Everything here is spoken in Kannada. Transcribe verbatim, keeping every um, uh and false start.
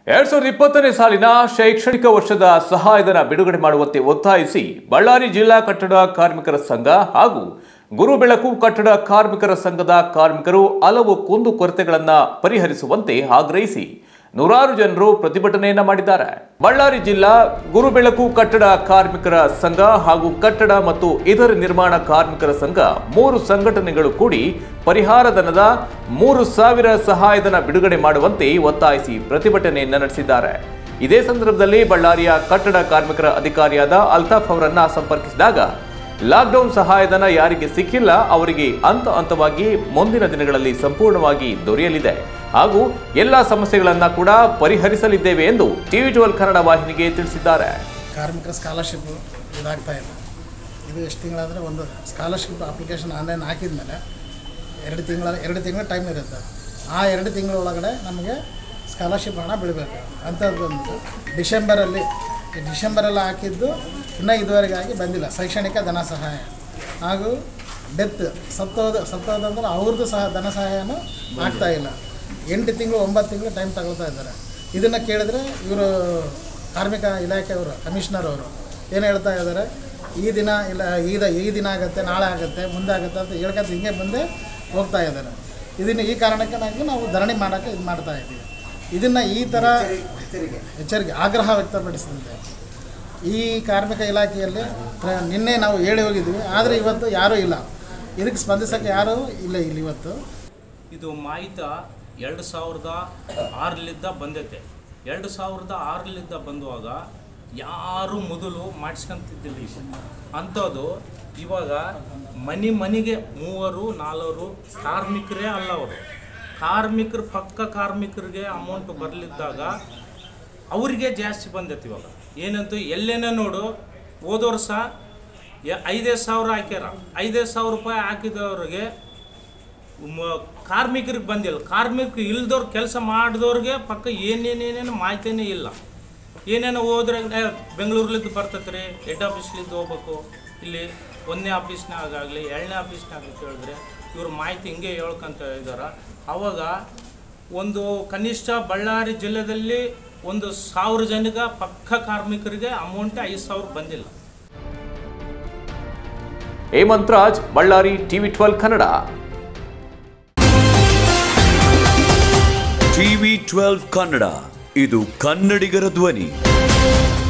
ಎರಡ್ ಸಾವಿರದ ಇಪ್ಪತ್ತನೇ ಸಾಲಿನ ಶೈಕ್ಷಣಿಕ ವರ್ಷದ ಸಹಾಯಧನ ಬಿಡುಗಡೆ ಮಾಡುವಂತೆ ಒತ್ತಾಯಿಸಿ ಬಳ್ಳಾರಿ ಜಿಲ್ಲಾ ಕಟ್ಟಡ ಕಾರ್ಮಿಕರ ಸಂಘ ಹಾಗೂ ಗುರುಬೆಳಕು ಕಟ್ಟಡ ಕಾರ್ಮಿಕರ ಸಂಘದ ಕಾರ್ಮಿಕರು ಹಲವು ಕುಂದುಕೊರತೆಗಳನ್ನು ಪರಿಹರಿಸುವಂತೆ ಆಗ್ರಹಿಸಿ ನೂರಾರು ಜನರು ಪ್ರತಿಭಟನೆಯನ್ನ ಮಾಡಿದ್ದಾರೆ. ಬಳ್ಳಾರಿ ಜಿಲ್ಲಾ ಗುರುಬೆಳಕು ಕಟ್ಟಡ ಕಾರ್ಮಿಕರ ಸಂಘ ಹಾಗೂ ಕಟ್ಟಡ ಮತ್ತು ಇತರ ನಿರ್ಮಾಣ ಕಾರ್ಮಿಕರ ಸಂಘ ಮೂರು ಸಂಘಟನೆಗಳು ಕೂಡಿ ಪರಿಹಾರ ಧನದ ಮೂರು ಸಾವಿರ ಸಹಾಯಧನ ಬಿಡುಗಡೆ ಮಾಡುವಂತೆ ಒತ್ತಾಯಿಸಿ ಪ್ರತಿಭಟನೆಯನ್ನ ನಡೆಸಿದ್ದಾರೆ. ಇದೇ ಸಂದರ್ಭದಲ್ಲಿ ಬಳ್ಳಾರಿಯ ಕಟ್ಟಡ ಕಾರ್ಮಿಕರ ಅಧಿಕಾರಿಯಾದ ಅಲ್ತಾಫ್ ಅವರನ್ನ ಸಂಪರ್ಕಿಸಿದಾಗ ಲಾಕ್ಡೌನ್ ಸಹಾಯಧನ ಯಾರಿಗೆ ಸಿಕ್ಕಿಲ್ಲ ಅವರಿಗೆ ಹಂತ ಹಂತವಾಗಿ ಮುಂದಿನ ದಿನಗಳಲ್ಲಿ ಸಂಪೂರ್ಣವಾಗಿ ದೊರೆಯಲಿದೆ ಹಾಗೂ ಎಲ್ಲ ಸಮಸ್ಯೆಗಳನ್ನು ಕೂಡ ಪರಿಹರಿಸಲಿದ್ದೇವೆ ಎಂದು ಟಿವಿ ಟ್ವೆಲ್ವ್ ಕನ್ನಡ ವಾಹಿನಿಗೆ ತಿಳಿಸಿದ್ದಾರೆ. ಕಾರ್ಮಿಕರ ಸ್ಕಾಲರ್ಶಿಪ್ ಇದಾಗ್ತಾ ಇಲ್ಲ. ಇದು ಎಷ್ಟು ತಿಂಗಳಾದರೆ ಒಂದು ಸ್ಕಾಲರ್ಶಿಪ್ ಅಪ್ಲಿಕೇಶನ್ ಆನ್ಲೈನ್ ಹಾಕಿದ ಮೇಲೆ ಎರಡು ತಿಂಗಳ ಎರಡು ತಿಂಗಳ ಟೈಮ್ ಇರುತ್ತೆ. ಆ ಎರಡು ತಿಂಗಳ ಒಳಗಡೆ ನಮಗೆ ಸ್ಕಾಲರ್ಶಿಪ್ ಹಣ ಬಿಡಬೇಕು ಅಂಥದ್ದು ಬಂದು ಡಿಸೆಂಬರಲ್ಲಿ ಡಿಸೆಂಬರಲ್ಲಿ ಹಾಕಿದ್ದು ಇನ್ನೂ ಇದುವರೆಗಾಗಿ ಬಂದಿಲ್ಲ. ಶೈಕ್ಷಣಿಕ ಧನ ಸಹಾಯ ಹಾಗೂ ಡೆತ್ ಸತ್ತೋದ ಸತ್ತೋದಂದ್ರೆ ಅವ್ರದ್ದು ಸಹ ಧನ ಸಹಾಯನೂ ಆಗ್ತಾಯಿಲ್ಲ. ಎಂಟು ತಿಂಗಳು ಒಂಬತ್ತು ತಿಂಗಳು ಟೈಮ್ ತಗೊಳ್ತಾ ಇದ್ದಾರೆ. ಇದನ್ನು ಕೇಳಿದ್ರೆ ಇವರು ಕಾರ್ಮಿಕ ಇಲಾಖೆಯವರು ಕಮಿಷನರ್ ಅವರು ಏನು ಹೇಳ್ತಾ ಇದ್ದಾರೆ, ಈ ದಿನ ಇಲ್ಲ ಈದ ಈ ದಿನ ಆಗುತ್ತೆ, ನಾಳೆ ಆಗುತ್ತೆ, ಮುಂದೆ ಆಗುತ್ತೆ ಅಂತ ಹೇಳ್ಕೊತ ಹಿಂಗೆ ಮುಂದೆ ಹೋಗ್ತಾ ಇದ್ದಾರೆ. ಇದನ್ನು ಈ ಕಾರಣಕ್ಕೆ ನಾವು ನಾವು ಧರಣಿ ಮಾಡೋಕ್ಕೆ ಇದು ಮಾಡ್ತಾ ಇದ್ದೀವಿ. ಇದನ್ನು ಈ ಥರ ಎಚ್ಚರಿಕೆ ಆಗ್ರಹ ವ್ಯಕ್ತಪಡಿಸಿದಂತೆ ಈ ಕಾರ್ಮಿಕ ಇಲಾಖೆಯಲ್ಲಿ ನಿನ್ನೆ ನಾವು ಹೇಳಿ ಹೋಗಿದ್ವಿ. ಆದರೆ ಇವತ್ತು ಯಾರೂ ಇಲ್ಲ, ಇದಕ್ಕೆ ಸ್ಪಂದಿಸೋಕ್ಕೆ ಯಾರೂ ಇಲ್ಲ. ಇಲ್ಲಿ ಇವತ್ತು ಇದು ಮಾಹಿತಿ ಎರಡು ಸಾವಿರದ ಆರಲಿದ್ದ ಬಂದೈತೆ. ಎರಡು ಸಾವಿರದ ಆರಲಿದ್ದ ಬಂದುವಾಗ ಯಾರು ಮೊದಲು ಮಾಡಿಸ್ಕೊಂತಿದ್ದಿಲ್ಲ. ಈಗ ಅಂಥದ್ದು ಇವಾಗ ಮನೆ ಮನೆಗೆ ಮೂವರು ನಾಲ್ವರು ಕಾರ್ಮಿಕರೇ ಅಲ್ಲ. ಅವರು ಕಾರ್ಮಿಕರು ಪಕ್ಕ ಕಾರ್ಮಿಕರಿಗೆ ಅಮೌಂಟ್ ಬರಲಿದ್ದಾಗ ಅವರಿಗೆ ಜಾಸ್ತಿ ಬಂದೈತೆ. ಇವಾಗ ಏನಂತೂ ಎಲ್ಲೇನೇ ನೋಡು ಹೋದ ವರ್ಷ ಐದೈದು ಸಾವಿರ ಹಾಕ್ಯಾರ. ಐದೈದು ಸಾವಿರ ರೂಪಾಯಿ ಹಾಕಿದವ್ರಿಗೆ ಕಾರ್ಮಿಕರಿಗೆ ಬಂದಿಲ್ಲ. ಕಾರ್ಮಿಕರು ಇಲ್ದವ್ರು ಕೆಲಸ ಮಾಡಿದವ್ರಿಗೆ ಪಕ್ಕ ಏನೇನೇನೇನು ಮಾಹಿತಿನೇ ಇಲ್ಲ. ಏನೇನೋ ಹೋದ್ರೆ ಬೆಂಗಳೂರ್ಲಿದ್ದು ಬರ್ತೈತೆ ರೀ, ಹೆಡ್ ಆಫೀಸ್ಲಿದ್ದು ಹೋಗ್ಬೇಕು, ಇಲ್ಲಿ ಒಂದನೇ ಆಫೀಸ್ನಾಗಾಗಲಿ ಎರಡನೇ ಆಫೀಸ್ನಾಗಲಿ ಕೇಳಿದ್ರೆ ಇವ್ರ ಮಾಹಿತಿ ಹಿಂಗೆ ಹೇಳ್ಕೊಂತ ಇದ್ದಾರೆ. ಆವಾಗ ಒಂದು ಕನಿಷ್ಠ ಬಳ್ಳಾರಿ ಜಿಲ್ಲೆಯಲ್ಲಿ ಒಂದು ಸಾವಿರ ಜನಗ ಪಕ್ಕ ಕಾರ್ಮಿಕರಿಗೆ ಅಮೌಂಟ್ ಐದು ಸಾವಿರ ಬಂದಿಲ್ಲ. Hemanth Raj, Ballari, TV twelve Kannada. TV twelve Kannada, ಇದು ಕನ್ನಡಿಗರ ಧ್ವನಿ.